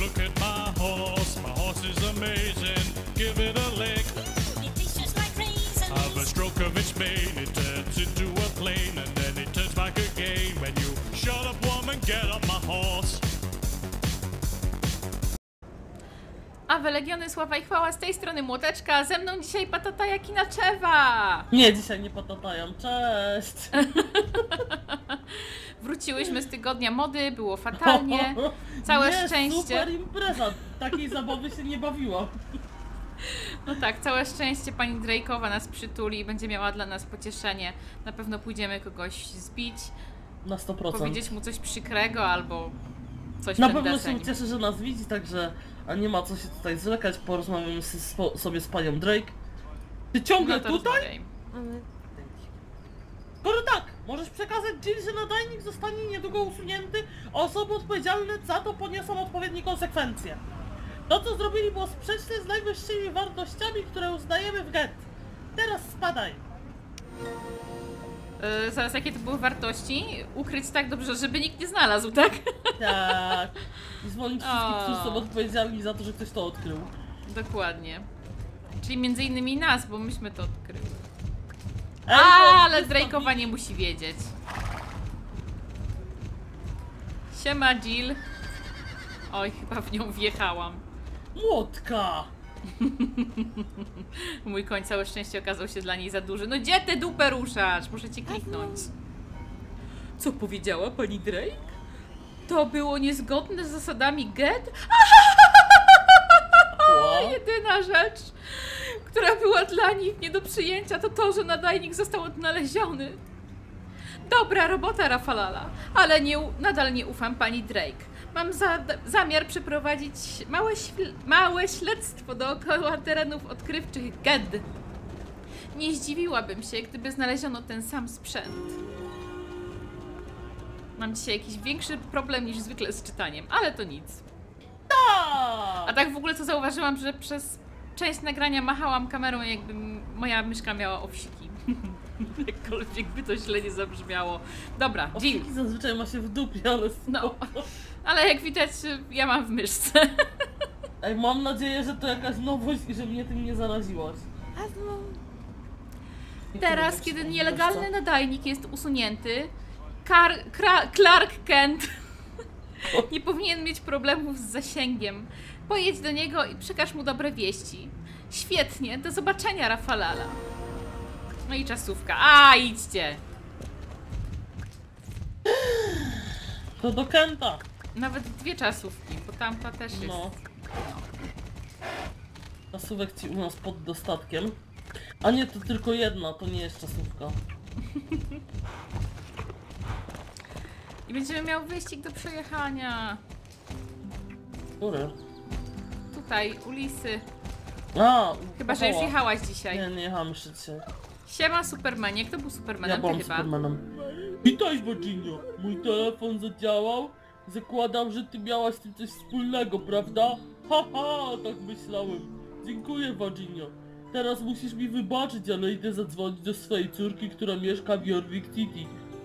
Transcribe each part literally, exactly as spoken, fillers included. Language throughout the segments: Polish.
look at my horse. My horse is amazing. Give it a lick. It tastes just like raisins. Have a stroke of its mane. It turns into a plane and then it turns back again. When you shut up, woman, get up my horse. A wy Legiony, sława i chwała, z tej strony Młoteczka, ze mną dzisiaj Patata Jakinaczewa! Nie, dzisiaj nie patatają, cześć! Wróciłyśmy z tygodnia mody, było fatalnie, całe nie, szczęście. Super impreza, takiej zabawy się nie bawiło. No tak, całe szczęście pani Drake'owa nas przytuli i będzie miała dla nas pocieszenie. Na pewno pójdziemy kogoś zbić, Na sto procent. powiedzieć mu coś przykrego albo coś w Na ten pewno deseń. się cieszę, że nas widzi, także a nie ma co się tutaj zwlekać, porozmawiamy z, sobie z panią Drake. Ty ciągle No to tutaj? rozmawiaj. Skoro tak, możesz przekazać Jill, że nadajnik zostanie niedługo usunięty, a osoby odpowiedzialne za to poniosą odpowiednie konsekwencje. To, co zrobili, było sprzeczne z najwyższymi wartościami, które uznajemy w Get. Teraz spadaj. Yy, zaraz, jakie to były wartości? Ukryć tak dobrze, żeby nikt nie znalazł, tak? Tak. I zwolnić wszystkich, O. którzy są odpowiedzialni za to, że ktoś to odkrył. Dokładnie. Czyli między innymi nas, bo myśmy to odkryli. Ej, A, to- ale to- Drake'owa nie musi wiedzieć. Siema Jill. Oj, chyba w nią wjechałam. Młotka! Mój koń, całe szczęście, okazał się dla niej za duży. No gdzie ty dupę ruszasz? Muszę cię kliknąć. Co powiedziała pani Drake? To było niezgodne z zasadami Get? Wow. Jedyna rzecz, która była dla nich nie do przyjęcia, to to, że nadajnik został odnaleziony. Dobra robota, Rafalala, ale nie, u- nadal nie ufam pani Drake. Mam za, zamiar przeprowadzić małe, śl- małe śledztwo dookoła terenów odkrywczych Ged. Nie zdziwiłabym się, gdyby znaleziono ten sam sprzęt. Mam dzisiaj jakiś większy problem niż zwykle z czytaniem, ale to nic. A tak w ogóle to zauważyłam, że przez część nagrania machałam kamerą, jakby m- moja myszka miała owsiki. Jakkolwiek by to źle nie zabrzmiało. Dobra, Jill. Owsiki zazwyczaj ma się w dupie, ale No, spoko. ale jak widać, ja mam w myszce. Ej, mam nadzieję, że to jakaś nowość i że mnie tym nie zaraziłaś. Nie Teraz, chcę kiedy robić nielegalny myszce. nadajnik jest usunięty, Kar Kra Clark Kent nie powinien mieć problemów z zasięgiem. Pojedź do niego i przekaż mu dobre wieści. Świetnie, do zobaczenia, Rafalala. No i czasówka. A, idźcie! To do Kenta. Nawet dwie czasówki, bo tamta też jest. No. Czasówek ci u nas pod dostatkiem. A nie, to tylko jedna, to nie jest czasówka. I będziemy miał wyścig do przejechania. Który? Tutaj, u Lisy. A, Chyba, że już Pawła. jechałaś dzisiaj. Nie, nie jechałem jeszcze dzisiaj. Siema, Supermanie. Kto był Ja Supermanem? Ty byłam chyba. Supermanem. Witaj, Virginia. Mój telefon zadziałał. Zakładam, że ty miałaś z tym coś wspólnego, prawda? Haha, tak myślałem. Dziękuję, Virginia. Teraz musisz mi wybaczyć, ale idę zadzwonić do swojej córki, która mieszka w Jorvik City.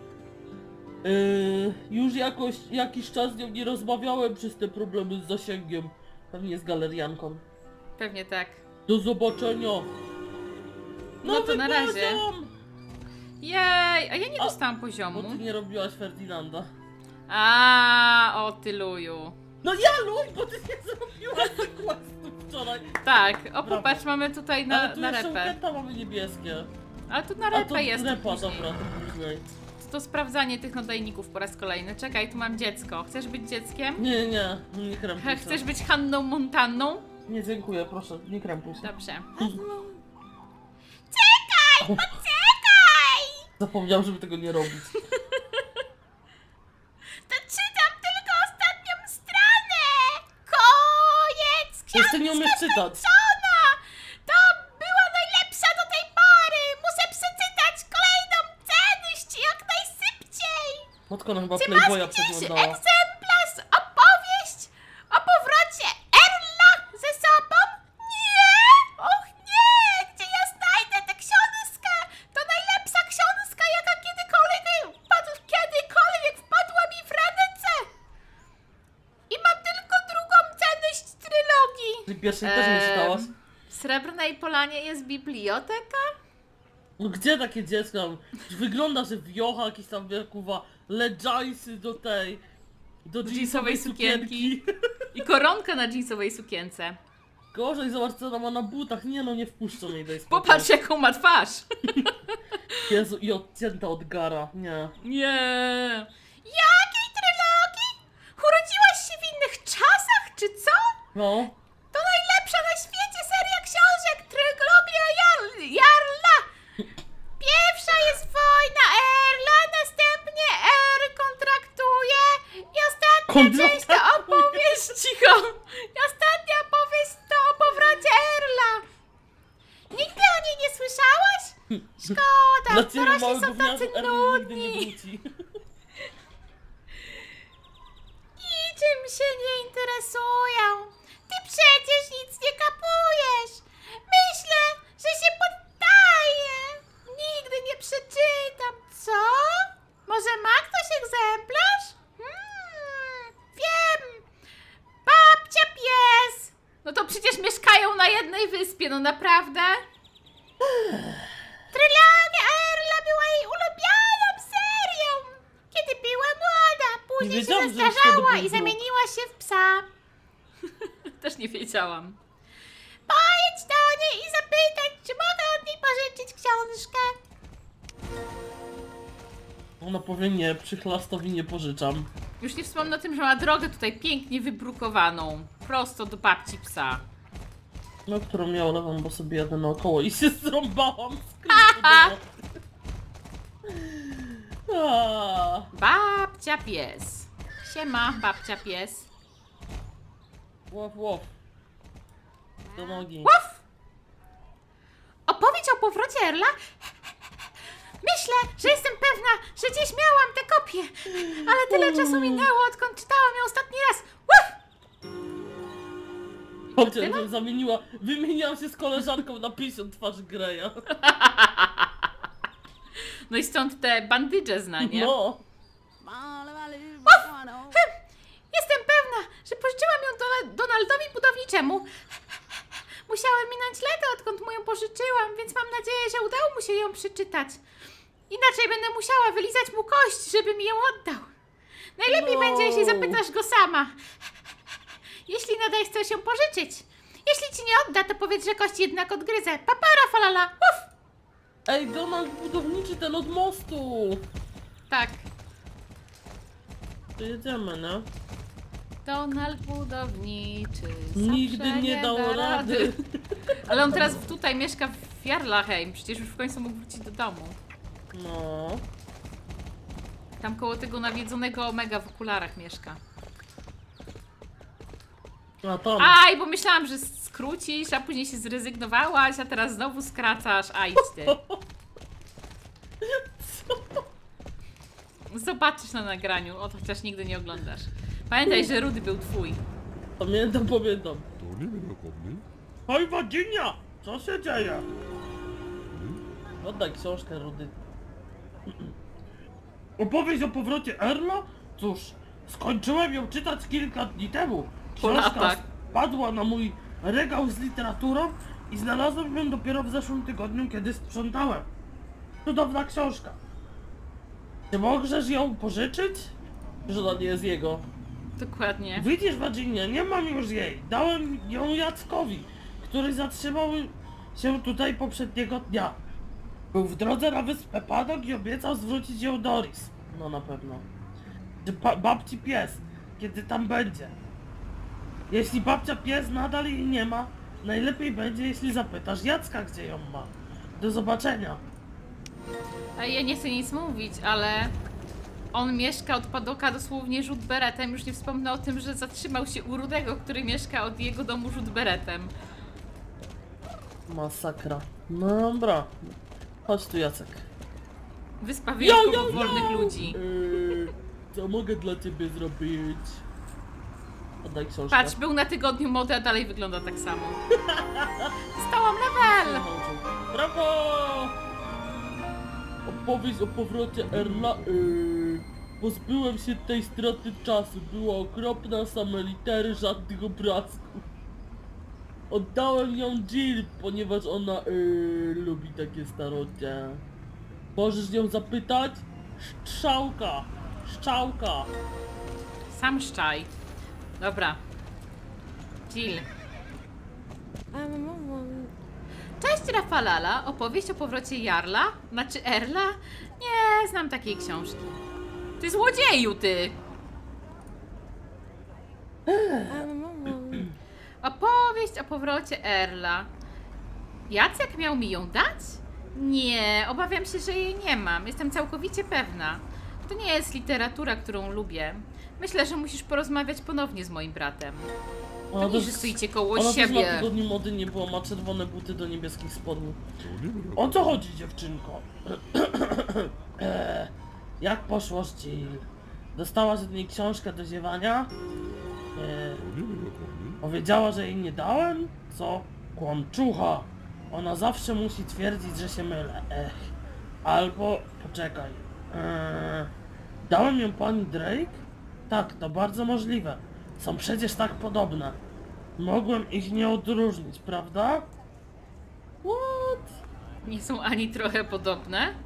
Yy, już jakoś, jakiś czas z nią nie rozmawiałem przez te problemy z zasięgiem. Pewnie z galerianką. Pewnie tak. Do zobaczenia. No to Nowy na razie. poziom! Jej, a ja nie A- dostałam Bo poziomu. ty nie robiłaś Ferdynanda. A, o ty luju. No ja luj, bo ty nie zrobiłaś questu wczoraj. Tak, o Brawo. popatrz, mamy tutaj na, Ale tu na jeszcze u repę. Kenta mamy niebieskie. Ale tu na A to repę jest. repa, później. dobra, to później. To sprawdzanie tych nadajników po raz kolejny. Czekaj, tu mam dziecko. Chcesz być dzieckiem? Nie, nie, nie, nie krępuj He, się. Chcesz być Hanną Montanną? Nie, dziękuję, proszę, nie krępuj się. Dobrze. Zapomniał, żeby tego nie robić. To czytam tylko ostatnią stronę! Koniec! Jeszcze nie umiesz czytać. Ona! To była najlepsza do tej pory! Muszę przeczytać kolejną część jak najszybciej! Matka, no chyba Czy masz Playboya mniejszy przeglądała. egzemplarz? Opowieść o powrocie Erla ze sobą? Nie! Och nie! Gdzie ja znajdę tę książkę? To najlepsza książka, jaka kiedykolwiek wpadł, kiedykolwiek wpadła mi w ręce! I mam tylko drugą cenę Ty pierwszej też nie czytałaś? W Srebrnej Polanie jest biblioteka? No gdzie takie dziecko? Wygląda, że wiocha jakieś tam wielkuwa legiansy do tej... Do jeansowej sukienki. I koronka na jeansowej sukience. Gorzej, zobacz co ona ma na butach. Nie no, nie wpuszczą jej daj spokój. Popatrz jaką ma twarz! Jezu, i odcięta od gara. Nie. Nie. Jakiej trylogii? Urodziłaś się w innych czasach, czy co? No. To najlepsza na świecie seria książek, trylogia Jarl Jarla. Pierwsza jest wojna Erla, następnie Er kontraktuje i ostatnia Kontraktuje. część to opowieść, cicho. I ostatnia opowieść to o powrocie Erla. Nigdy o niej nie słyszałaś? Szkoda, Dla ciebie dorośli mały są gówniarzu tacy Erwin nigdy nie nudni. wróci. Niczym się nie interesują. Ty przecież nic nie kapujesz. Myślę, że się poddaję. Nigdy nie przeczytam. Co? Może ma ktoś egzemplarz? Hmm, wiem. Babcia pies. No to przecież mieszkają na jednej wyspie, no naprawdę? Trylogia Erla była jej ulubioną serią. Kiedy była młoda, Nie później się wiedziałam, że już zestarzała wtedy i był zamieniła się w psa. Też nie wiedziałam. Pojedź do niej i zapytać, czy mogę od niej pożyczyć książkę. Ona powie nie, przychlastowi nie pożyczam. Już nie wspomnę o tym, że ma drogę tutaj pięknie wybrukowaną. Prosto do babci psa. No, którą miałem, bo sobie jadę naokoło i się zrąbałam z klipu. A. Babcia pies. Siema, babcia pies. Łow, łow. Do nogi. Uf! Opowiedź o powrocie Erla? Myślę, że jestem pewna, że gdzieś miałam tę kopię. Ale tyle czasu minęło, odkąd czytałam ją ostatni raz. Uf! Chodźcie, bym zamieniła, wymieniłam się z koleżanką na pięćdziesiąt twarzy Greya. No i stąd te bandydże zna, nie? No. Jestem pewna, że pożyczyłam ją Dola- Donaldowi budowniczemu. Musiałem minąć lata, odkąd mu ją pożyczyłam, więc mam nadzieję, że udało mu się ją przeczytać. Inaczej będę musiała wylizać mu kość, żeby mi ją oddał. Najlepiej No. będzie, jeśli zapytasz go sama. Jeśli nadal chcesz ją pożyczyć. Jeśli ci nie odda, to powiedz, że kość jednak odgryzę. Papara falala. Uf! Ej, Donald budowniczy ten od mostu. Tak. To jedziemy, no. Donald budowniczy. Nigdy zawsze nie dał da rady. Ale on teraz tutaj mieszka w Jarlaheim. Przecież już w końcu mógł wrócić do domu. No. Tam koło tego nawiedzonego Omega w okularach mieszka. A tam. Aj, bo myślałam, że skrócisz, a później się zrezygnowałaś, a teraz znowu skracasz. A idź ty. Zobaczysz na nagraniu, o to chociaż nigdy nie oglądasz. Pamiętaj, że Rudy był twój. Pamiętam, pamiętam. To nie wiem jak o mnie. Hej, Wadzinia! Co się dzieje? Oddaj książkę, Rudy. Opowieść o powrocie Erla? Cóż, skończyłem ją czytać kilka dni temu. Po Książka latach. padła na mój regał z literaturą i znalazłem ją dopiero w zeszłym tygodniu, kiedy sprzątałem. Cudowna książka. Czy możesz ją pożyczyć? Że ona nie jest jego. Dokładnie. Widzisz, Virginia, nie mam już jej. Dałem ją Jackowi, który zatrzymał się tutaj poprzedniego dnia. Był w drodze na wyspę Padok i obiecał zwrócić ją Doris. No na pewno. Czy ba babci pies, kiedy tam będzie. Jeśli babcia pies nadal jej nie ma, najlepiej będzie, jeśli zapytasz Jacka, gdzie ją ma. Do zobaczenia. A ja nie chcę nic mówić, ale on mieszka od Padoka dosłownie rzut beretem. Już nie wspomnę o tym, że zatrzymał się u Rudego, który mieszka od jego domu rzut beretem. Masakra. No dobra. Chodź tu, Jacek. Wyspa wyjątkowo wolnych ludzi. Yy, co mogę dla ciebie zrobić? Oddaj książkę. Patrz, był na tygodniu mody, a dalej wygląda tak samo. Stałam level! Brawo! Opowieść o powrocie Erla. Yy, pozbyłem się tej straty czasu. Była okropna, same litery, żadnych obrazków. Oddałem ją Jill, ponieważ ona yy, lubi takie starocie. Możesz ją zapytać? Szczałka! Szczałka! Sam szczaj. Dobra. Jill. Cześć Rafalala, opowieść o powrocie Jarla? Znaczy Erla? Nie, znam takiej książki. Ty złodzieju, ty! Opowieść o powrocie Erla. Jacek miał mi ją dać? Nie, obawiam się, że jej nie mam. Jestem całkowicie pewna. To nie jest literatura, którą lubię. Myślę, że musisz porozmawiać ponownie z moim bratem. To nie, że stoicie koło ona siebie. Ona też ma tygodniu mody nie było, ma czerwone buty do niebieskich spodni. O co chodzi, dziewczynko? eee, jak poszło z Jill? Dostałaś od niej książkę do ziewania? Eee, powiedziała, że jej nie dałem? Co? Kłamczucha! Ona zawsze musi twierdzić, że się mylę. Ech. Albo... poczekaj. Eee, dałem ją pani Drake? Tak, to bardzo możliwe. Są przecież tak podobne. Mogłem ich nie odróżnić, prawda? What? Nie są ani trochę podobne?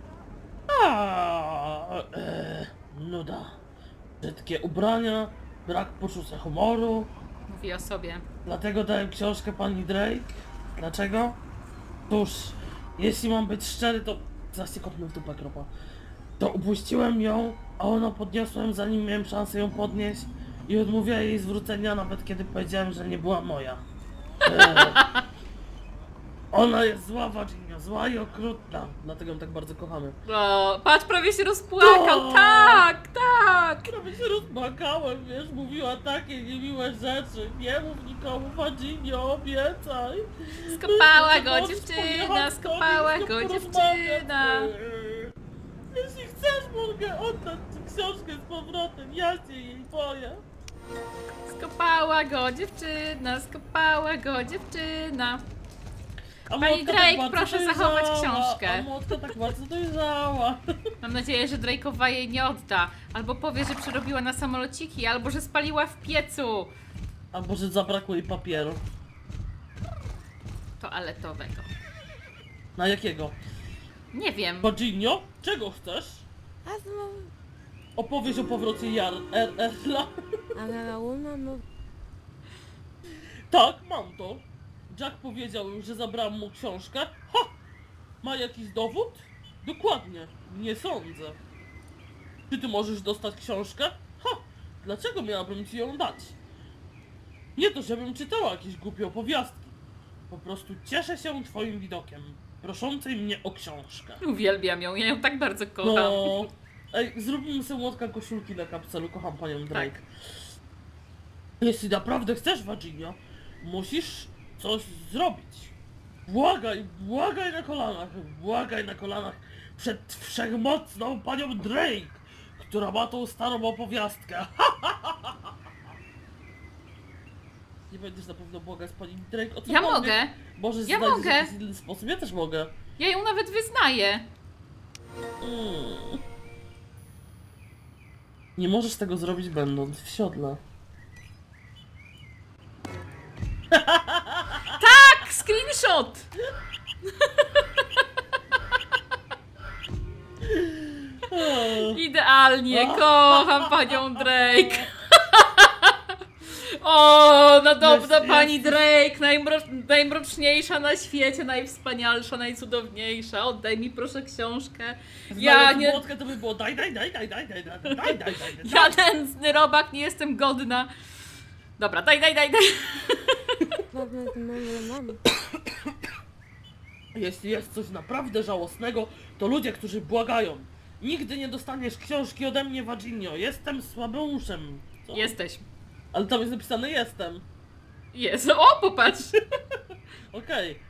A, e, nuda. Brzydkie ubrania, brak poczucia humoru. Mówi o sobie. Dlatego dałem książkę pani Drake. Dlaczego? Cóż, jeśli mam być szczery, to... Zaraz cię kopnę w dupę, kropa. To upuściłem ją, a ona podniosłem, zanim miałem szansę ją podnieść. I odmówiła jej zwrócenia, nawet kiedy powiedziałem, że nie była moja. E, ona jest zła, Virginia, zła i okrutna. Dlatego ją tak bardzo kochamy. O, patrz, prawie się rozpłakał. O! Tak, tak. Prawie się rozpłakałem, wiesz, mówiła takie niemiłe rzeczy. Nie mów nikomu, Virginia, obiecaj. Skopała go Możesz dziewczyna, pojechać z skopała tobą, go z nią dziewczyna. porozmawiać. Jeśli chcesz, mogę oddać ci książkę z powrotem, ja się jej boję. Skopała go dziewczyna, skopała go dziewczyna. A Pani młotka Drake, bardzo proszę dojrzała, zachować książkę. A młotka tak bardzo dojrzała. Mam nadzieję, że Drake'owa jej nie odda. Albo powie, że przerobiła na samolociki, albo że spaliła w piecu A może zabrakło jej papieru? toaletowego. Na jakiego? Nie wiem. Virginio? Czego chcesz? Opowieść o powrocie Jar... Er... Erla? Tak, mam to. Jack powiedział już, że zabrałem mu książkę. Ha! Ma jakiś dowód? Dokładnie. Nie sądzę. Czy ty możesz dostać książkę? Ha! Dlaczego miałabym ci ją dać? Nie to, żebym czytała jakieś głupie opowiastki. Po prostu cieszę się twoim widokiem, proszącej mnie o książkę. Uwielbiam ją, ja ją tak bardzo kocham. No... Ej, zrobimy sobie młotka koszulki na kapselu, kocham panią Drake. Tak. Jeśli naprawdę chcesz, Virginia, musisz coś zrobić. Błagaj, błagaj na kolanach, błagaj na kolanach przed wszechmocną panią Drake, która ma tą starą opowiastkę. Nie będziesz na pewno błagać pani Drake o co Ja mogę. Możesz Ja znaleźć mogę. w jakiś inny sposób, ja też mogę. Ja ją nawet wyznaję. Mm. Nie możesz tego zrobić będąc w siodle. Tak, screenshot! Idealnie, kocham panią Drake. O, nadobna Jest, pani jest. Drake, najmro najmroczniejsza na świecie, najwspanialsza, najcudowniejsza. Oddaj mi proszę książkę. Ja Znając nie, młotkę, to by było daj, daj, daj, daj, daj, daj, daj, daj, daj, daj, daj. ja nędzny robak, nie jestem godna. Dobra, daj, daj, daj, daj. Jeśli jest coś naprawdę żałosnego, to ludzie, którzy błagają. Nigdy nie dostaniesz książki ode mnie, Virginio. Jestem słabeuszem. Co? Jesteś. Ale tam jest napisane jestem. Jest. O, popatrz. Okej.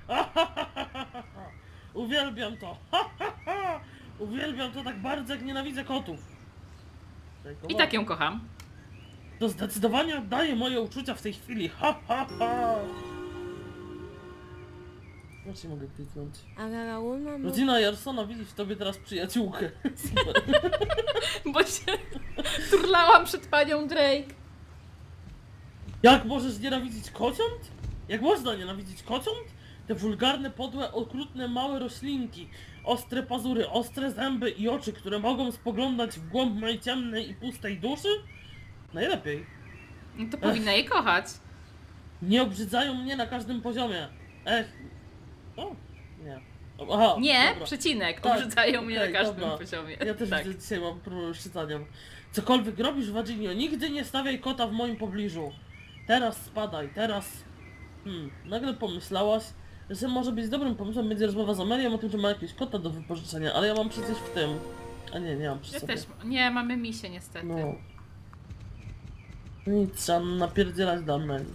Uwielbiam to. Uwielbiam to tak bardzo, jak nienawidzę kotów. I tak ją kocham. To zdecydowanie oddaje moje uczucia w tej chwili. Ha, ha, ha. Właśnie mogę kliknąć. Rodzina Jarsona widzi w tobie teraz przyjaciółkę. Super. Bo się turlałam przed panią Drake. Jak możesz nienawidzić kociąt? Jak można nienawidzić kociąt? Te wulgarne, podłe, okrutne, małe roślinki, ostre pazury, ostre zęby i oczy, które mogą spoglądać w głąb mojej ciemnej i pustej duszy? Najlepiej. No to powinna je kochać. Nie obrzydzają mnie na każdym poziomie. Ech. O, nie. Aha, Nie, dobra. przecinek. Tak, Obrzydzają mnie okej, na każdym dobra. poziomie. Ja też tak. widzę, dzisiaj mam problem z czytaniem. Cokolwiek robisz, Virginio, nigdy nie stawiaj kota w moim pobliżu. Teraz spadaj, teraz... Hmm, nagle pomyślałaś, że może być dobrym pomysłem będzie rozmowa z Amelią o tym, że ma jakiegoś kota do wypożyczenia, ale ja mam przecież w tym... A nie, nie mam przy Ja sobie. też. Nie, mamy misie niestety. No. Nic, trzeba napierdzielać do Amelii.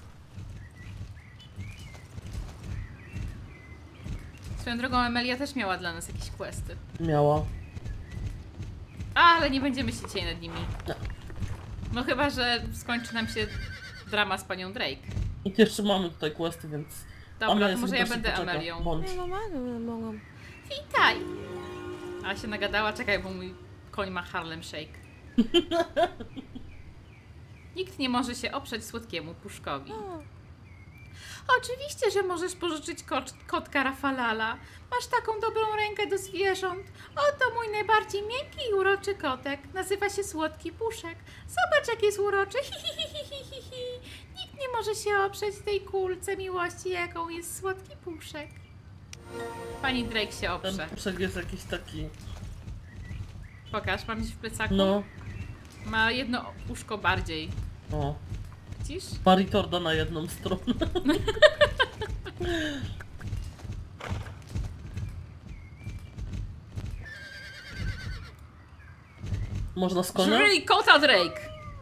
Swoją drogą Amelia też miała dla nas jakieś questy. Miała. A, ale nie będziemy się dzisiaj nad nimi. Nie. No chyba, że skończy nam się drama z panią Drake. I jeszcze mamy tutaj questy, więc... Dobra, Amelia to może sobie ja też będę poczeka. Amelią. Bądź. Nie, normalnie mogą. Witaj! A się nagadała, czekaj, bo mój koń ma Harlem Shake. Nikt nie może się oprzeć słodkiemu puszkowi. Oczywiście, że możesz pożyczyć kot, kotka Rafalala. Masz taką dobrą rękę do zwierząt. Oto mój najbardziej miękki i uroczy kotek. Nazywa się Słodki Puszek. Zobacz, jak jest uroczy. Hi, hi, hi, hi, hi, hi. Nikt nie może się oprzeć tej kulce miłości, jaką jest Słodki Puszek. Pani Drake się Ten oprze. puszek jest jakiś taki... Pokaż, mam gdzieś w plecaku. No. Ma jedno uszko bardziej. O. Widzisz? Paritorda na jedną stronę. Można z konia? Żryj kota Drake!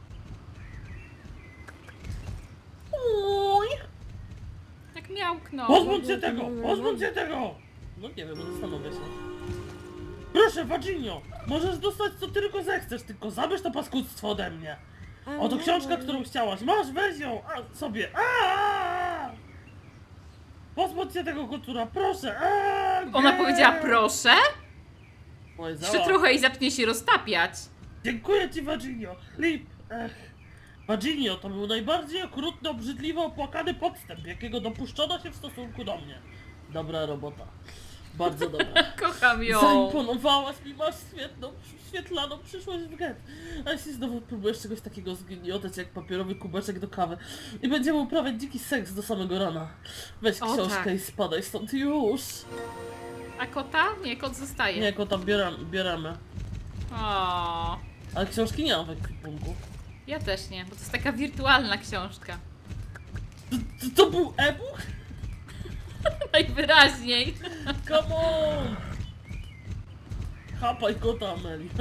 Oj! Jak miałknął. Pozbądź się tego! Pozbądź się tego! No nie wiem, zastanowię się. Proszę, Virginio! Możesz dostać co tylko zechcesz, tylko zabierz to paskudztwo ode mnie! Oto książka, którą chciałaś. Masz, weź ją! A, sobie! Aaaa! Pozbądź się tego kocura, proszę! Aaaa! Ona Nie! powiedziała proszę? Powiedziała. Jeszcze trochę i zacznie się roztapiać. Dziękuję ci, Virginio! Lip! Ech. Virginio to był najbardziej okrutny, obrzydliwy, opłakany podstęp, jakiego dopuszczono się w stosunku do mnie. Dobra robota. Bardzo dobra. Kocham ją. Zaimponowałaś mi, masz świetną, świetlaną przyszłość w get. A jeśli znowu próbujesz czegoś takiego zgniotać jak papierowy kubeczek do kawy i będziemy uprawiać dziki seks do samego rana. Weź O, książkę tak. i spadaj stąd już. A kota? Nie, kot zostaje. Nie, kota bieram, bieramy. O, Ale książki nie mam w ekwipunku. ja też nie, bo to jest taka wirtualna książka. To, to był e-book? Najwyraźniej. Come on! Chapaj kota, Amelia.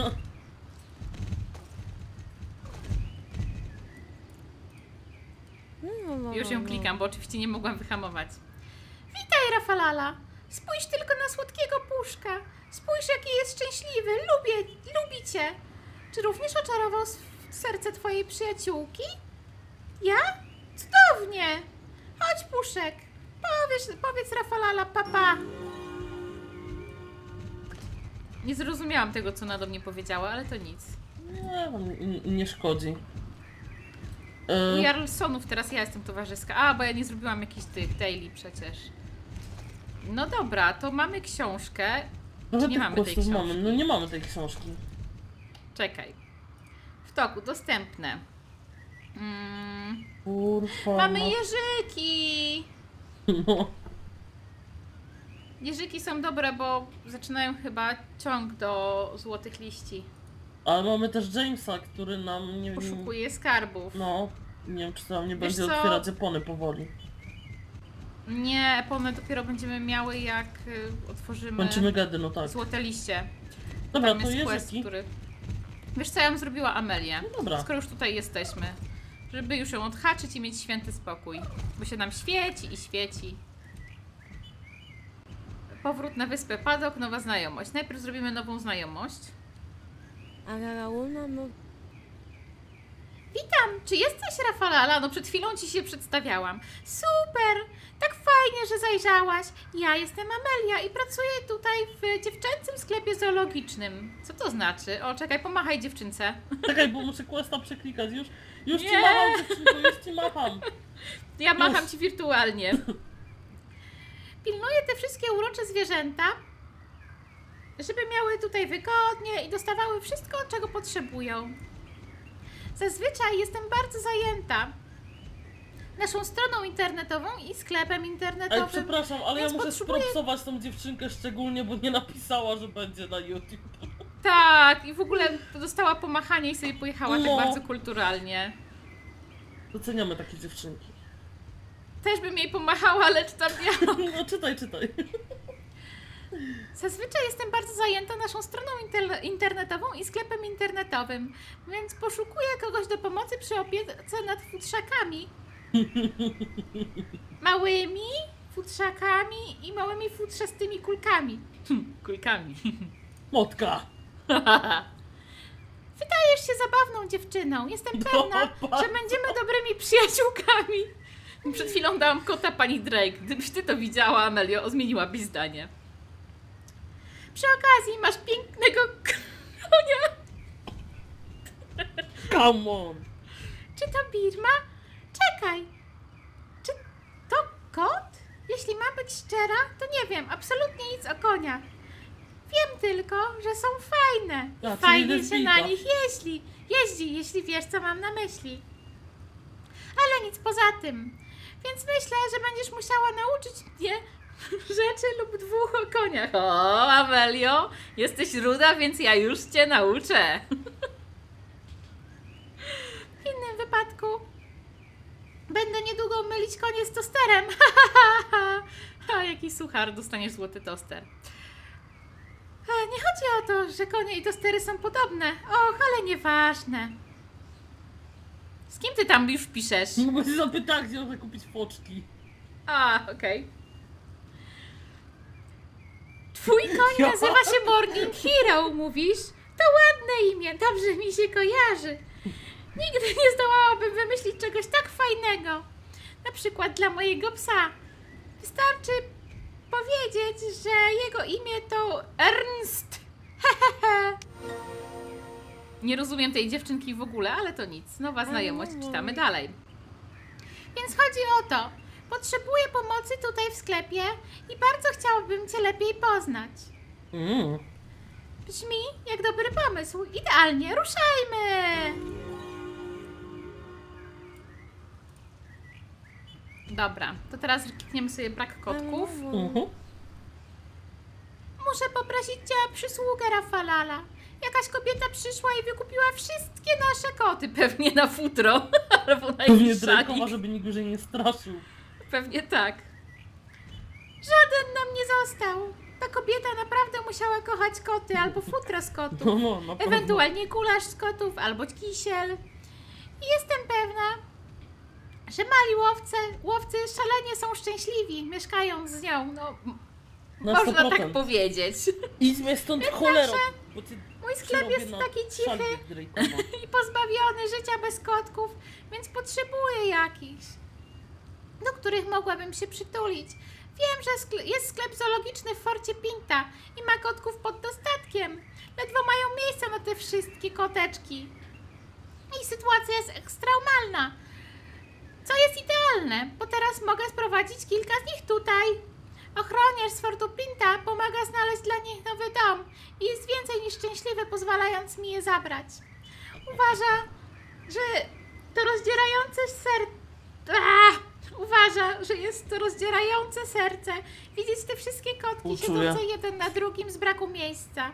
Już ją klikam, bo oczywiście nie mogłam wyhamować. Witaj, Rafalala. Spójrz tylko na słodkiego puszka. Spójrz, jaki jest szczęśliwy. Lubię, lubi cię. Czy również oczarował s- serce twojej przyjaciółki? Ja? Cudownie. Chodź, puszek. Powiedz, powiedz Rafalala, papa. Nie zrozumiałam tego, co ona do mnie powiedziała, ale to nic. Nie, nie, nie szkodzi. U E, Jarlsonów teraz ja jestem towarzyska. A, bo ja nie zrobiłam jakichś tych daily przecież. No dobra, to mamy książkę. trochę nie tych mamy tej questów książki? mamy. No nie mamy tej książki. Czekaj. W toku, dostępne. Mm, Kurwa. mamy ma- jeżyki! No. Jeżyki są dobre, bo zaczynają chyba ciąg do złotych liści. Ale mamy też Jamesa, który nam nie wiem. Poszukuje skarbów. No. Nie wiem, czy to nam nie Wiesz będzie co? otwierać Japony powoli. Nie, epony dopiero będziemy miały, jak y, otworzymy Kończymy gady, no tak. złote liście. Dobra, Tam to jest quest, jeżyki. który... Wiesz co, ja bym zrobiła Amelię, No dobra. skoro już tutaj jesteśmy. Żeby już ją odhaczyć i mieć święty spokój. Bo się nam świeci i świeci. Powrót na wyspę Padok, nowa znajomość. Najpierw zrobimy nową znajomość. A Raul, no, no, Witam, czy jesteś Rafalala? No przed chwilą ci się przedstawiałam. Super, tak fajnie, że zajrzałaś. Ja jestem Amelia i pracuję tutaj w dziewczęcym sklepie zoologicznym. Co to znaczy? O, czekaj, pomachaj dziewczynce. Czekaj, bo muszę questa przeklikać. Już, już ci Nie. macham, dziewczynko, już ci macham. Ja macham Już. ci wirtualnie. Pilnuję te wszystkie urocze zwierzęta, żeby miały tutaj wygodnie i dostawały wszystko, czego potrzebują. Zazwyczaj jestem bardzo zajęta naszą stroną internetową i sklepem Ej, internetowym. przepraszam, ale ja Więc muszę potrzebuję- spropsować tą dziewczynkę szczególnie, bo nie napisała, że będzie na YouTube. Tak, i w ogóle dostała pomachanie i sobie pojechała No. tak bardzo kulturalnie. Doceniamy takie dziewczynki. Też bym jej pomachała, lecz tam ja... No czytaj, czytaj. Zazwyczaj jestem bardzo zajęta naszą stroną inter- internetową i sklepem internetowym, więc poszukuję kogoś do pomocy przy opiece nad futrzakami. Małymi futrzakami i małymi futrzastymi kulkami. Kulkami. Motka. Wydajesz się zabawną dziewczyną. Jestem pewna, bardzo. że będziemy dobrymi przyjaciółkami. Przed chwilą dałam kota pani Drake. Gdybyś ty to widziała, Amelio, zmieniłabyś zdanie. Przy okazji masz pięknego konia. Come on. Czy to Birma? Czekaj. Czy to kot? Jeśli mam być szczera, to nie wiem absolutnie nic o koniach. Wiem tylko, że są fajne. A, I czyli fajnie się lesbijka. na nich jeździ. Jeździ, jeśli wiesz, co mam na myśli. Ale nic poza tym. Więc myślę, że będziesz musiała nauczyć mnie rzeczy lub dwóch o koniach. O, Amelio, jesteś ruda, więc ja już cię nauczę. W innym wypadku będę niedługo mylić konie z tosterem. A jaki suchar, dostaniesz złoty toster. E, Nie chodzi o to, że konie i tostery są podobne. Och, ale nieważne. Z kim ty tam już piszesz? No bo się zapytała, gdzie można kupić foczki. A, okej. Twój koń nazywa się Morning Hero, mówisz? To ładne imię, dobrze mi się kojarzy. Nigdy nie zdołałabym wymyślić czegoś tak fajnego. Na przykład dla mojego psa. Wystarczy powiedzieć, że jego imię to Ernst. Hehehe. Nie rozumiem tej dziewczynki w ogóle, ale to nic. Nowa znajomość, czytamy dalej. Więc chodzi o to. Potrzebuję pomocy tutaj w sklepie i bardzo chciałabym Cię lepiej poznać. Mm. Brzmi jak dobry pomysł. Idealnie, ruszajmy! Dobra, to teraz klikniemy sobie brak kotków. Mhm. Muszę poprosić Cię o przysługę, Rafalala. Jakaś kobieta przyszła i wykupiła wszystkie nasze koty. Pewnie na futro. Albo na Pewnie jakiś Drake'owa, szanik. żeby nikt dłużej nie straszył. Pewnie tak. Żaden nam nie został. Ta kobieta naprawdę musiała kochać koty albo futra z kotów. No, no, na pewno. Ewentualnie gulasz z kotów albo kisiel. I jestem pewna, że mali łowcy, łowcy szalenie są szczęśliwi, mieszkając z nią. No, m- Na można sto tak procent. powiedzieć. Idź mnie stąd Jednakże cholero, bo cię mój sklep przerobię jest na taki cichy szalik Drake'owa. i pozbawiony życia bez kotków, więc potrzebuję jakichś, do których mogłabym się przytulić. Wiem, że skle- jest sklep zoologiczny w Forcie Pinta i ma kotków pod dostatkiem. Ledwo mają miejsce na te wszystkie koteczki. I sytuacja jest ekstremalna. Co jest idealne, bo teraz mogę sprowadzić kilka z nich tutaj. Ochroniarz z Fortu Pinta pomaga znaleźć dla nich nowy dom i jest więcej niż szczęśliwy, pozwalając mi je zabrać. Uważa, że to rozdzierające serce... Uważa, że jest to rozdzierające serce widzieć te wszystkie kotki Uczuję. siedzące jeden na drugim z braku miejsca.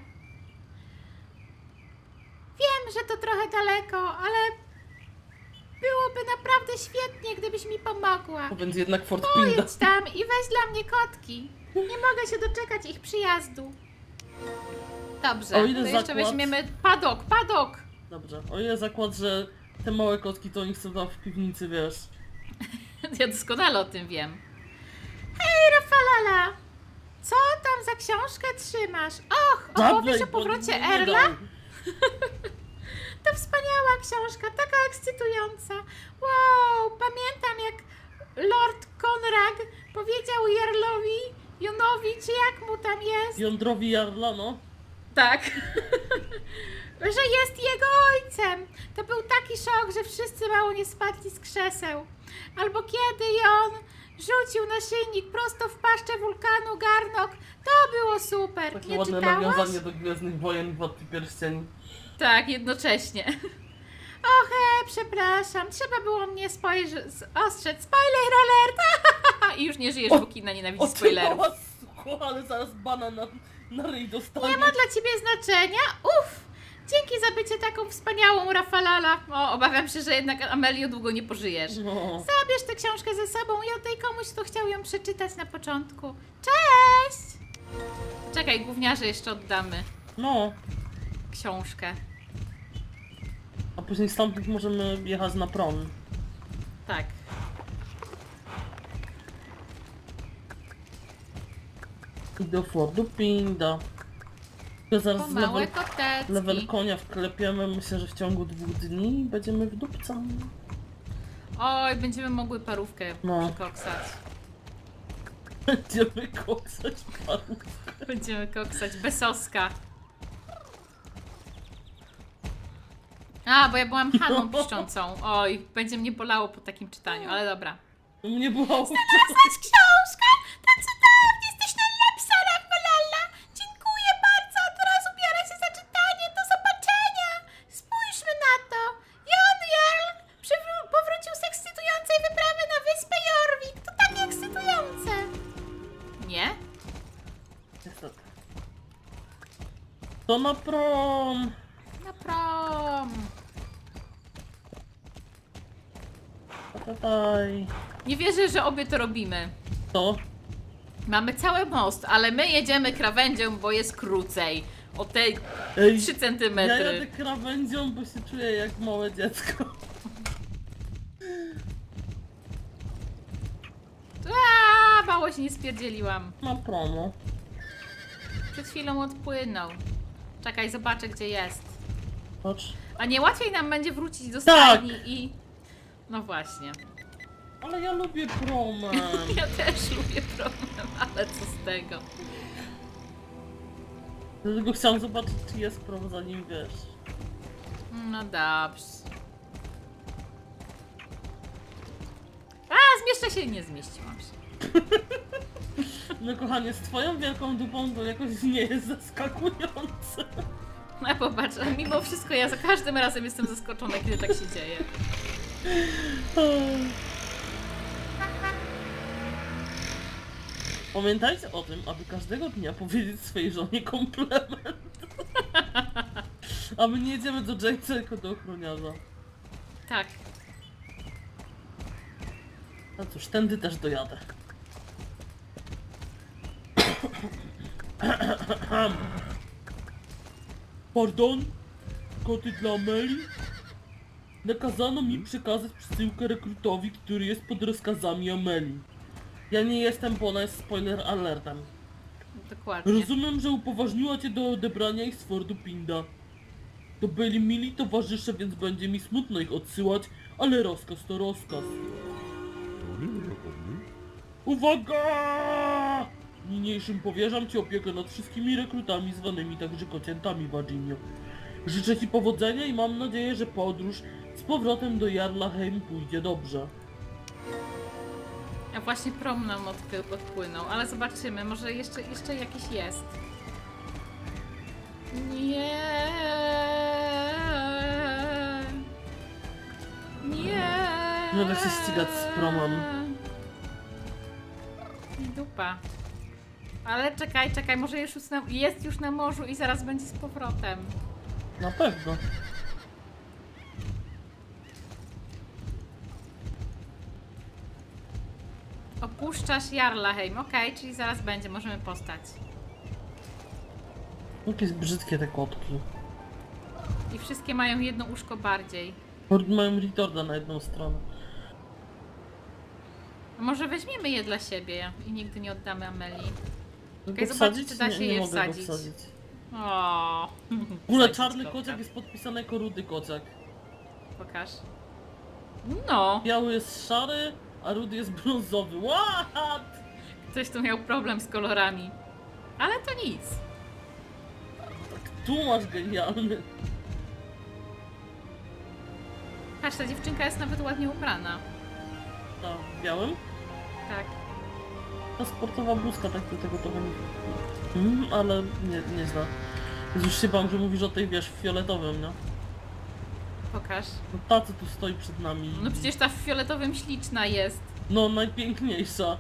Wiem, że to trochę daleko, ale byłoby naprawdę świetnie, gdybyś mi pomogła. To będzie jednak Fort Pinda. Pojedź tam i weź dla mnie kotki. Nie mogę się doczekać ich przyjazdu. Dobrze, O ile to jeszcze zakład? weźmiemy padok, padok. Dobrze, o ile zakład, że te małe kotki to oni chcą tam w piwnicy, wiesz. Ja doskonale o tym wiem. Hej, Rafalala! Co tam za książkę trzymasz? Och, opowiesz o bo powrocie nie Erla? dam. To wspaniała książka, taka ekscytująca. Wow, pamiętam jak Lord Conrad powiedział Jarlowi, Jonowi, czy jak mu tam jest? Jądrowi Jarla, no. Tak. Że jest jego ojcem. To był taki szok, że wszyscy mało nie spadli z krzeseł. Albo kiedy Jon rzucił naszyjnik prosto w paszczę wulkanu Garnok. To było super. Takie Nie ładne czytałaś? nawiązanie do Gwiezdnych Wojen i Władcy Pierścieni. Tak, jednocześnie. Och, e, przepraszam, trzeba było mnie spojrzeć, ostrzec. Spoiler alert! I już nie żyjesz, bo kina nienawidzi spoilerów. Otrzymała sucho, ale zaraz bana na, na ryj dostanie. Nie ma dla ciebie znaczenia? Uff! Dzięki za bycie taką wspaniałą, Rafalala. O, obawiam się, że jednak Amelio długo nie pożyjesz. No. Zabierz tę książkę ze sobą i oddaj komuś, kto chciał ją przeczytać na początku. Cześć! Czekaj, gówniarze jeszcze oddamy No. książkę. A później stamtąd możemy jechać na prom. Tak. I do Fordu Pinda. To zaraz Po małe level, kotecki. level konia wklepiemy. Myślę, że w ciągu dwóch dni będziemy w dupca. Oj, będziemy mogły parówkę No. koksać. Będziemy koksać parówkę. Będziemy koksać. Besoska. A, bo ja byłam Haną piszczącą. Oj, będzie mnie bolało po takim czytaniu, ale dobra. Mnie było... Znalazłaś książkę? To cudownie, jesteś najlepsza, Rafalala. Dziękuję bardzo, a teraz ubiorę się za czytanie. Do zobaczenia. Spójrzmy na to. Jon Jarl przywró- powrócił z ekscytującej wyprawy na wyspę Jorvik. To takie ekscytujące. Nie? Niestety. To na prom. Na prom. Tutaj. Nie wierzę, że obie to robimy. To? Mamy cały most, ale my jedziemy krawędzią, bo jest krócej. O te Ej, trzy ja centymetry. jadę krawędzią, bo się czuję jak małe dziecko. Aaa, mało się nie spierdzieliłam. Na promo. Przed chwilą odpłynął. Czekaj, zobaczę gdzie jest. Patrz. A nie łatwiej nam będzie wrócić do Tak. stajni i... No właśnie. Ale ja lubię promem. Ja też lubię problem, ale co z tego? Dlatego chciałam zobaczyć, czy jest prom, zanim wiesz. No dobrze. A, zmieszczę się? Nie zmieściłam się. No kochanie, z twoją wielką dupą to jakoś nie jest zaskakujące. No popatrz, a mimo wszystko ja za każdym razem jestem zaskoczona, kiedy tak się dzieje. Pamiętajcie o tym, aby każdego dnia powiedzieć swojej żonie komplement. A my nie jedziemy do Jamesa jako do ochroniarza. Tak. No cóż, tędy też dojadę. Pardon? Koty dla Ameli? Nakazano mi przekazać przesyłkę rekrutowi, który jest pod rozkazami Ameli. Ja nie jestem, bo ona jest spoiler alertem. Dokładnie. Rozumiem, że upoważniła cię do odebrania ich z Fordu Pinda. To byli mili towarzysze, więc będzie mi smutno ich odsyłać, ale rozkaz to rozkaz. Uwaga! Niniejszym powierzam ci opiekę nad wszystkimi rekrutami zwanymi także kociętami, Virginio. Życzę ci powodzenia i mam nadzieję, że podróż z powrotem do Jarlaheim pójdzie dobrze. A właśnie prom nam odpy- odpłynął, ale zobaczymy, może jeszcze, jeszcze jakiś jest. Nie. Nie. Nie będę się ścigać z promem. I dupa. Ale czekaj, czekaj, może już jest, na, jest już na morzu i zaraz będzie z powrotem. Na pewno. Opuszczasz Jarlaheim, okej, czyli zaraz będzie, możemy postać. Jakieś brzydkie te kotki. I wszystkie mają jedno uszko bardziej. Mają retorda na jedną stronę. A może weźmiemy je dla siebie i nigdy nie oddamy Amelii. Go Okej, wsadzić? zobaczcie, czy da Nie- się nie je mogę go wsadzić. wsadzić. O. W ogóle czarny kociak jest podpisany jako rudy kociak. Pokaż. No. Biały jest szary, a rudy jest brązowy. What? Ktoś tu miał problem z kolorami. Ale to nic. Tu masz genialny. Patrz, ta dziewczynka jest nawet ładnie ubrana. A, w białym? Tak. Ta sportowa bluzka tak do tego trochę nie... Mm, ale nie, nie zna. Już się bałam, że mówisz o tej, wiesz, fioletowym, no. Pokaż. No ta, co tu stoi przed nami. No przecież ta w fioletowym śliczna jest. No, najpiękniejsza.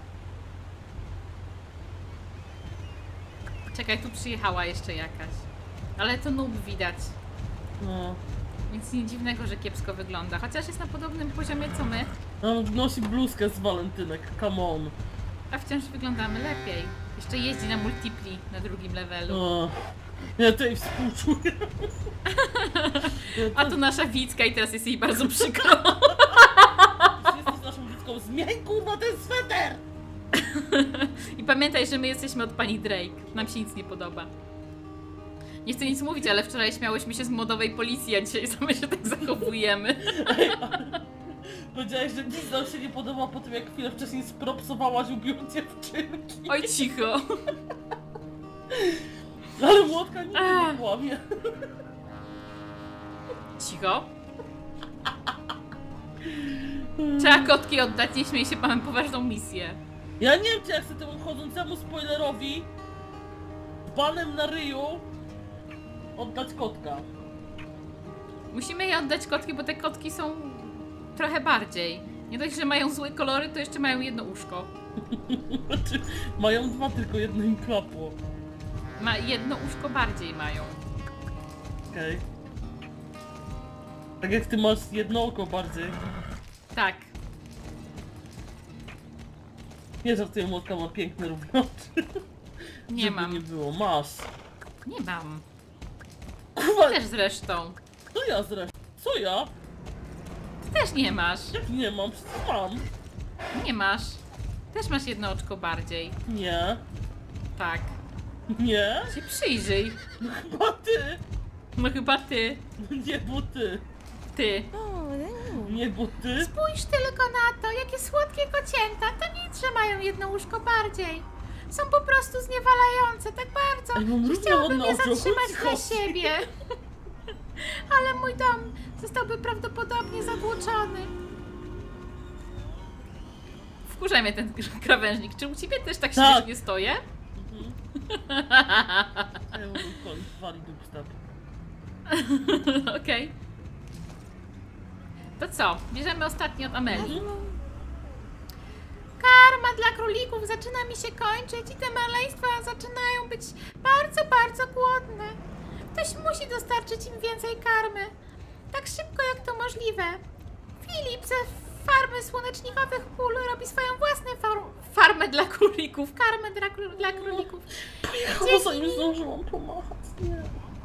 Czekaj, tu przyjechała jeszcze jakaś. Ale to noob widać. No. Więc nic dziwnego, że kiepsko wygląda. Chociaż jest na podobnym poziomie co my, No, nosi bluzkę z walentynek, come on. a wciąż wyglądamy lepiej. Jeszcze jeździ na multipli na drugim levelu. O, ja tutaj współczuję. A tu nasza Wicka i teraz jest jej bardzo przykro. Jesteś naszą widzką, zmień kurwa ten sweter! I pamiętaj, że my jesteśmy od pani Drake. Nam się nic nie podoba. Nie chcę nic mówić, ale wczoraj śmiałyśmy się z modowej policji, a dzisiaj same się tak zachowujemy. Powiedziałeś, że nic nam się nie podoba po tym, jak chwilę wcześniej spropsowałaś ubiór dziewczynki. Oj, cicho. Ale młotka nigdy nie kłamie. Cicho. Trzeba kotki oddać, nie śmiej się, mamy poważną misję. Ja nie wiem, czy ja chcę temu chodzącemu spoilerowi banem na ryju oddać kotka. Musimy je oddać kotki, bo te kotki są trochę bardziej. Nie dość, że mają złe kolory, to jeszcze mają jedno uszko. Znaczy, mają dwa, tylko jedno im klapło. Ma jedno uszko bardziej mają. Okej. Okay. Tak jak ty masz jedno oko bardziej. Tak. Nie żartuję, młotka ma piękne równe oczy. Nie Żeby mam. nie było, masz. Nie mam. Kurwa, Też zresztą. co ja zresztą? Co ja? Ty też nie masz. Jak nie mam? Przecież mam. Nie masz. Też masz jedno oczko bardziej. Nie. Tak. Nie? Się przyjrzyj. Chyba ty. No chyba ty. Nie, bo ty. Ty. Nie, bo ty. Spójrz tylko na to, jakie słodkie kocięta. To nic, że mają jedno łóżko bardziej. Są po prostu zniewalające tak bardzo, Ej, mam że równe chciałabym ładne je oczy, zatrzymać chodź, dla chodź. siebie. Ale mój dom zostałby prawdopodobnie zatłoczony. Wkurza mnie ten krawężnik. Czy u ciebie też tak Tak. śmiesznie stoję? Mhm. Ja mam koń, wali dubstep. Okej. To co? Bierzemy ostatni od Amelii. Karma dla królików zaczyna mi się kończyć i te maleństwa zaczynają być bardzo, bardzo głodne. Ktoś musi dostarczyć im więcej karmy. Tak szybko jak to możliwe. Filip ze farmy słonecznikowych pól robi swoją własną far farmę dla królików. Karmę dla, kró dla królików. Chyba zanim zdążyłam pomachać. Nie.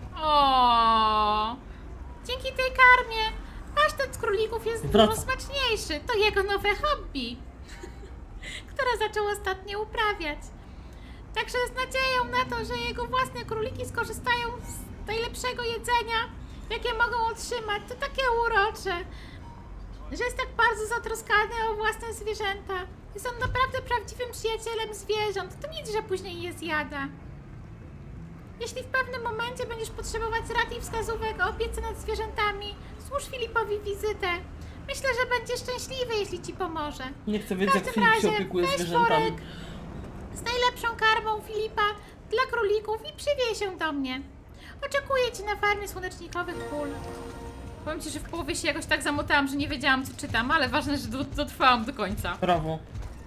O, dzięki tej karmie pasztet z królików jest Wraca. dużo smaczniejszy. To jego nowe hobby, które zaczął ostatnio uprawiać. Także z nadzieją na to, że jego własne króliki skorzystają z najlepszego jedzenia, jakie mogą otrzymać. To takie urocze, że jest tak bardzo zatroskany o własne zwierzęta. Jest on naprawdę prawdziwym przyjacielem zwierząt. To nic, że później je zjada. Jeśli w pewnym momencie będziesz potrzebować rad i wskazówek o opiece nad zwierzętami, złóż Filipowi wizytę. Myślę, że będzie szczęśliwy, jeśli ci pomoże. Nie chcę W wiedzieć, jak każdym Filip się razie opiekuje weź zwierzętami. worek z najlepszą karmą Filipa dla królików i przywieź ją do mnie. Oczekuję ci na farmie słonecznikowych pól. Powiem ci, że w połowie się jakoś tak zamotałam, że nie wiedziałam, co czytam, ale ważne, że do, dotrwałam do końca. Brawo.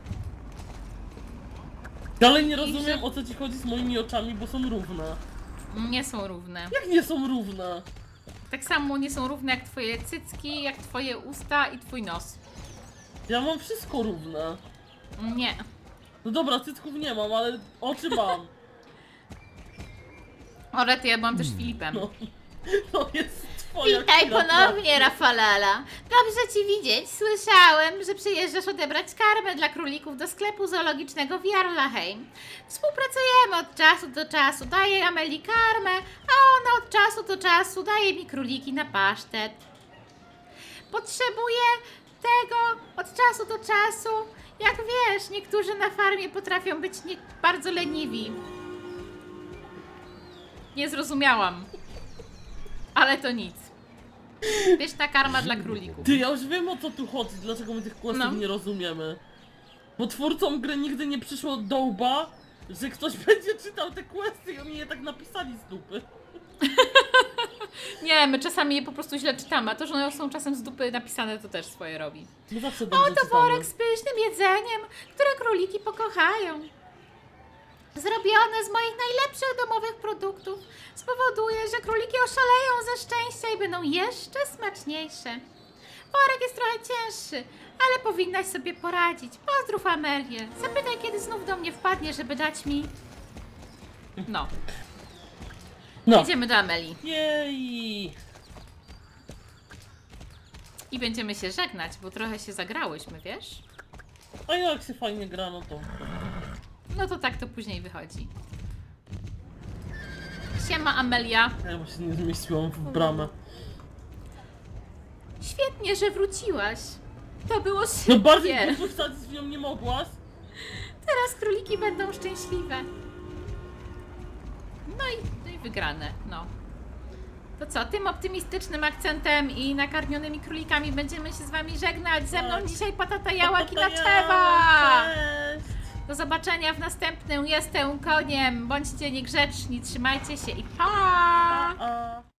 Dalej nie I rozumiem, że- o co ci chodzi z moimi oczami, bo są równe. Nie są równe. Jak nie są równe? Tak samo nie są równe jak twoje cycki, jak twoje usta i twój nos. Ja mam wszystko równe. Nie. No dobra, cycków nie mam, ale oczy mam. O rety, ja byłam też Filipem. No. To jest twoja Witaj chwila ponownie, prawdy. Rafalala. Dobrze ci widzieć. Słyszałem, że przyjeżdżasz odebrać karmę dla królików do sklepu zoologicznego w Jarlaheim. Współpracujemy od czasu do czasu. Daję Ameli karmę, a ona od czasu do czasu daje mi króliki na pasztet. Potrzebuję tego od czasu do czasu. Jak wiesz, niektórzy na farmie potrafią być nie bardzo leniwi. Nie zrozumiałam. Ale to nic. Pyszna karma dla królików. Ty, ja już wiem, o co tu chodzi, dlaczego my tych questów No. nie rozumiemy. Bo twórcom gry nigdy nie przyszło do łba, że ktoś będzie czytał te questy i oni je tak napisali z dupy. Nie, my czasami je po prostu źle czytamy, a to, że one są czasem z dupy napisane, to też swoje robi. My zawsze dobrze Oto czytamy. worek z pysznym jedzeniem, które króliki pokochają. Zrobione z moich najlepszych domowych produktów spowoduje, że króliki oszaleją ze szczęścia i będą jeszcze smaczniejsze. Worek jest trochę cięższy, ale powinnaś sobie poradzić. Pozdrów Amelię. Zapytaj, kiedy znów do mnie wpadnie, żeby dać mi... No, No. idziemy do Amelii Jej! i będziemy się żegnać, bo trochę się zagrałyśmy, wiesz? A jak się fajnie gra, no to... No to tak to później wychodzi. Siema Amelia. Ja właśnie nie zmieściłam w bramę. Świetnie, że wróciłaś. To było szybkie. No bardziej dużo wsadzić w nią nie mogłaś. Teraz króliki będą szczęśliwe. No i, no i wygrane, no. To co, tym optymistycznym akcentem i nakarmionymi królikami będziemy się z wami żegnać. Ze mną Tak. dzisiaj Patata Jałak i Patata Naczewa. Cześć! Do zobaczenia w następnym Jestem koniem. Bądźcie niegrzeczni, trzymajcie się i pa! A.